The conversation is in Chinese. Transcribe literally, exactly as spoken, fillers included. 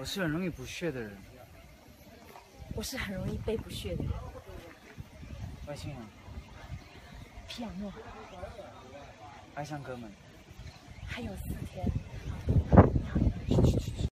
我是很容易不屑的人。 我是很容易被不屑的人。 外星人。 皮亚诺。 爱上哥们。 还有四天。